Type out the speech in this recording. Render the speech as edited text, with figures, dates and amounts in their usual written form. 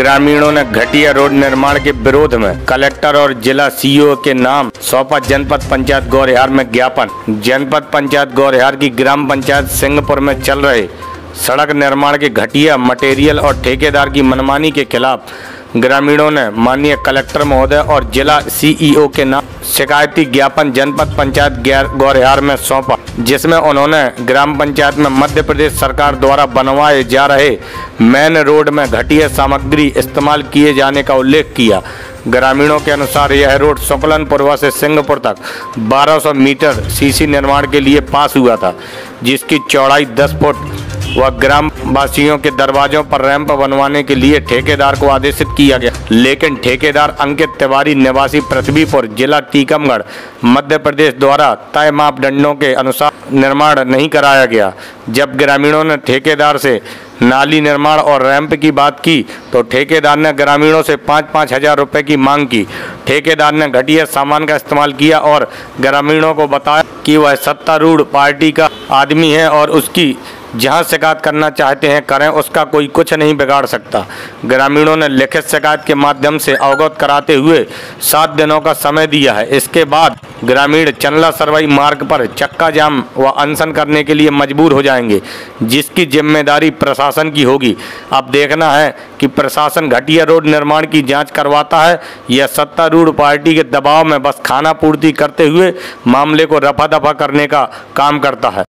ग्रामीणों ने घटिया रोड निर्माण के विरोध में कलेक्टर और जिला सीईओ के नाम सौंपा जनपद पंचायत गौरिहार में ज्ञापन। जनपद पंचायत गौरिहार की ग्राम पंचायत सिंहपुर में चल रहे सड़क निर्माण के घटिया मटेरियल और ठेकेदार की मनमानी के खिलाफ ग्रामीणों ने माननीय कलेक्टर महोदय और जिला सीईओ के नाम शिकायती ज्ञापन जनपद पंचायत गौरिहार में सौंपा, जिसमें उन्होंने ग्राम पंचायत में मध्य प्रदेश सरकार द्वारा बनवाए जा रहे मेन रोड में घटिया सामग्री इस्तेमाल किए जाने का उल्लेख किया। ग्रामीणों के अनुसार यह रोड सुकलनपुरवा से सिंहपुर तक 1200 मीटर सीसी निर्माण के लिए पास हुआ था, जिसकी चौड़ाई 10 फुट व ग्राम वासियों के दरवाजों पर रैंप बनवाने के लिए ठेकेदार को आदेशित किया गया, लेकिन ठेकेदार अंकित तिवारी निवासी पृथ्वीपुर जिला टीकमगढ़ मध्य प्रदेश द्वारा तय मापदंडों के अनुसार निर्माण नहीं कराया गया। जब ग्रामीणों ने ठेकेदार से नाली निर्माण और रैंप की बात की तो ठेकेदार ने ग्रामीणों से 5-5 हजार रुपये की मांग की। ठेकेदार ने घटिया सामान का इस्तेमाल किया और ग्रामीणों को बताया कि वह सत्तारूढ़ पार्टी का आदमी है और उसकी जहां शिकायत करना चाहते हैं करें, उसका कोई कुछ नहीं बिगाड़ सकता। ग्रामीणों ने लिखित शिकायत के माध्यम से अवगत कराते हुए 7 दिनों का समय दिया है। इसके बाद ग्रामीण चंदला सरवई मार्ग पर चक्का जाम व अनशन करने के लिए मजबूर हो जाएंगे, जिसकी जिम्मेदारी प्रशासन की होगी। अब देखना है कि प्रशासन घटिया रोड निर्माण की जांच करवाता है या सत्तारूढ़ पार्टी के दबाव में बस खाना पूर्ति करते हुए मामले को रफा दफा करने का काम करता है।